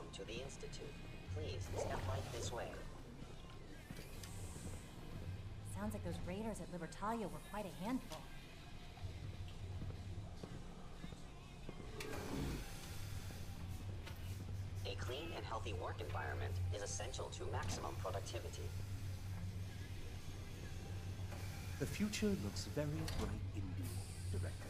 Welcome to the Institute. Please step right this way. Sounds like those raiders at Libertalia were quite a handful. A clean and healthy work environment is essential to maximum productivity. The future looks very bright indeed, Director.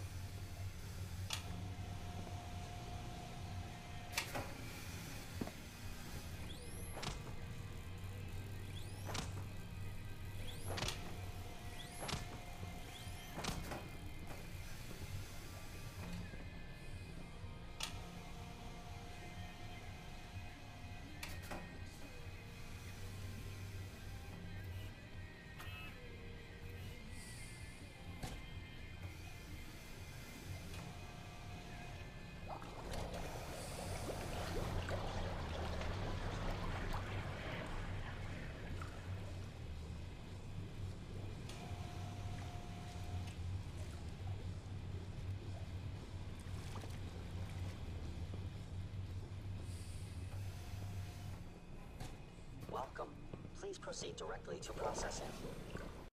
Welcome. Please proceed directly to processing.